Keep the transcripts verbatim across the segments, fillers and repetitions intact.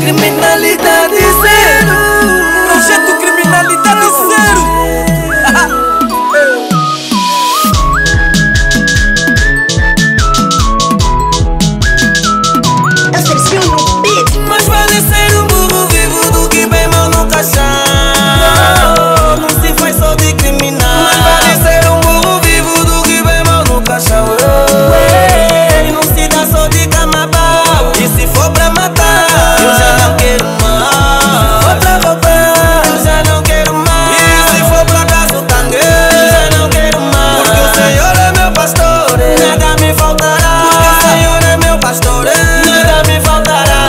Criminalidade zero. Projeto Criminalidade Zero. Mas vale ser um burro vivo do que bem mal no caixão. Não se faz só de criminal. Mas vale ser um burro vivo do que bem mal no caixão. Não se dá só de camabau. E se for pra matar, eu já não quero mais. Se for pra roubar, eu já não quero mais. E se for pra caso tangue, eu já não quero mais. Porque o Senhor é meu pastor, nada me faltará. Porque o Senhor é meu pastor, nada me faltará.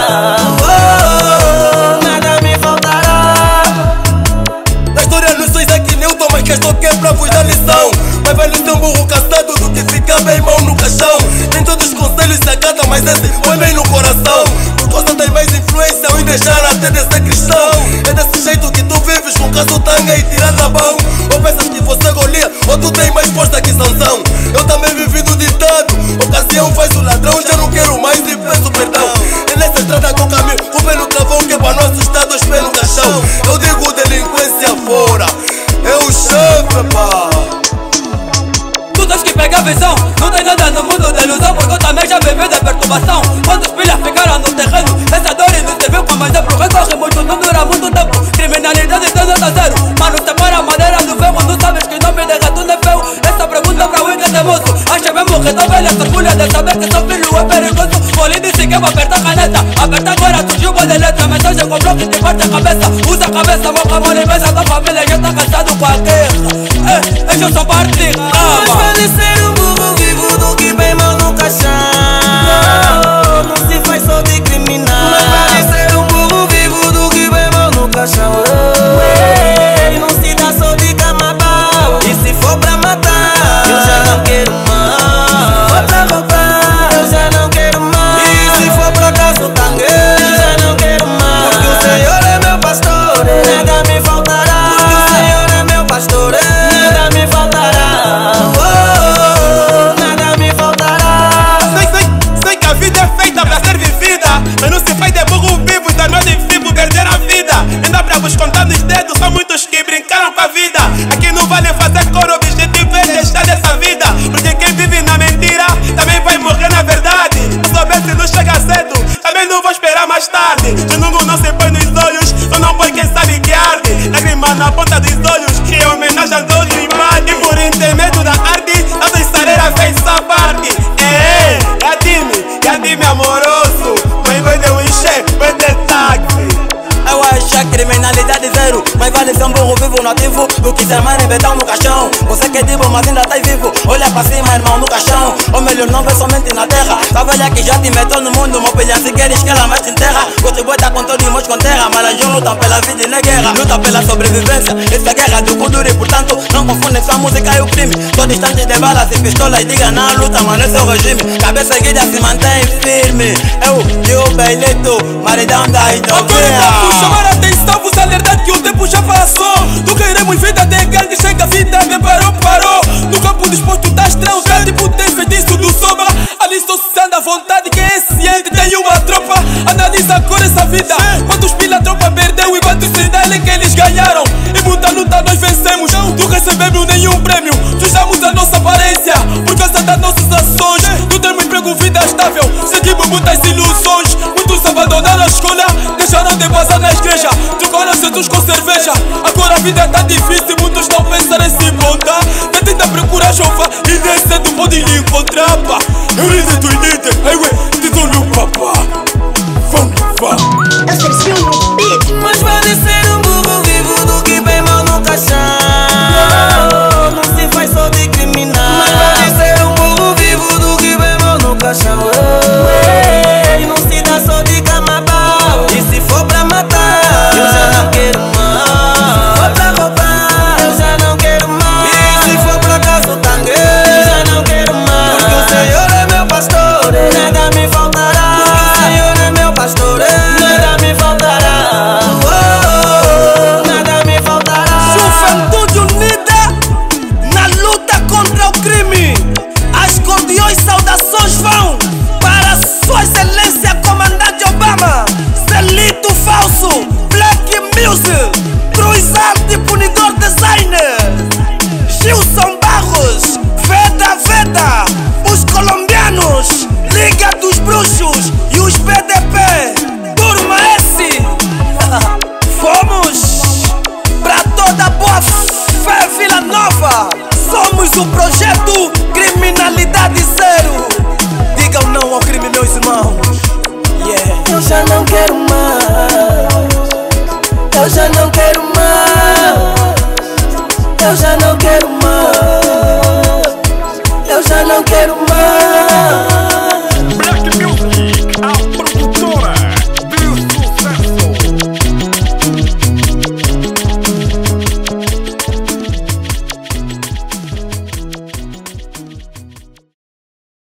Que estou aqui pra vos dar lição. Mas vale ser um burro caçado do que ficar bem mal no caixão. Nem todos os conselhos se acatam, mas esse foi bem no coração. Por causa das mais influência em deixar até de ser cristão. É desse jeito que tu vives com caso tanga e tirar da mão. Ou pensas que você golia, ou tu tem mais força que Sansão. Eu também vivi do ditado, ocasião faz o ladrão. Já não quero mais e peço perdão. É nessa estrada que eu caminho, o pé no travão, que é para nosso estado, os pés no caixão. Eu digo delinquência fora, é o chefe, pá. Tu tens que pegar a visão. Não tem nada no mundo de ilusão, porque eu também já vivi de perturbação. Quantos pilhas ficaram no terreno? Essa dor não te viu como exemplo. Recorre muito, não dura muito tempo. Criminalidade tem nota zero. Mano, separa a madeira do ferro. Não sabes que não me de gato não é feio. Essa pergunta pra o que é moço. Acha mesmo que talvez essa orgulha de saber que seu filho é perigoso. Poli disse que vai apertar a caneta. Aperta agora, surgiu boa de letra. Mensagem com bloco que te parte a cabeça. Usa a cabeça, boca, mão e mesa. Da família já tá cansado com a guerra. É, deixa eu só partir. Mas vale ser um burro vivo do que bem mal no caixão. Não se faz só de criminal. Mas vale ser um burro vivo do que bem mal no caixão. Não se dá só de camabau. E se for pra matar, eu já não quero mais. Se for pra roubar, eu já não quero mais. E se for pra caso tangue, eu já não quero mais. Porque o Senhor é meu pastor, nada me faltará. Porque o Senhor é meu pastor, nada me faltará. Mas não se faz de burro vivo, então não é difícil perder a vida. Ainda pra vos contar nos dedos, são muitos que brincaram com a vida. Aqui não vale fazer cor, o objetivo é deixar dessa vida. Porque quem vive na mentira também vai morrer na verdade. Se souber se não chega cedo, também não vou esperar mais tarde. De novo não se põe nos olhos, só não põe quem sabe que arde. Lágrima na ponta dos olhos, que é homenagem a Deus e mate. E por intermédio da arte, a tua estareira fez essa parte. É, é a time, é a time amoroso. Eu acho a criminalidade zero. Mas vale ser um burro vivo nativo do que ser mano e betão no caixão. Você que é divo, mas ainda tá vivo. Olha pra cima, irmão, no caixão. Ou melhor, não vê somente na terra. Tá velha que já te meteu no mundo. Uma pilha se queres que ela mais te enterra. Contribui tá com todo e com terra. Maranjão lutam pela vida e na guerra. Luta pela sobrevivência. Essa guerra do futuro e portanto não confundem sua música e o crime. Todo instante de balas e pistolas. Diga na luta, mano, esse é o regime. Cabeça erguida se mantém firme. Eu e o Beilito, maridão da hidrovia. Chamar a atenção, vos alertar que o tempo já passou. Não queremos vida de grande, chega a vida, me parou, parou. No campo disposto tá estrela, tipo tem feitiço do sombra. Ali estou se sendo à vontade, quem é ciente tem uma tropa. Analisa agora essa vida, quantos pila a tropa perdeu e quantos se dele que eles ganharam. E muita luta nós vencemos, não recebemos nenhum prêmio. Usamos a nossa aparência, por causa das nossas ações. Não temos emprego, vida estável, seguimos muitas ilusões. Muitos abandonaram a escola, deixaram de passar na igreja, trocaram Jesus com cerveja. Agora a vida tá difícil, muitos não pensam em se montar. Tenta procurar chova e nem cedo pode lhe encontrar, pá. Eu disse tu inite, hey we, tesouro papá. Vamos, vamos. Eu servi no beat. Mas vale ser um burro vivo do que bem mal no caixão. Não se faz só de criminal. Mas vale ser um burro vivo do que bem mal no caixão. Não se dá só de camabau. E se for pra matar, eu já não quero mais. Se for pra roubar, eu já não quero mais. E se for pra caso tangue, eu já não quero mais. Porque o Senhor é meu pastor, nada me hoje à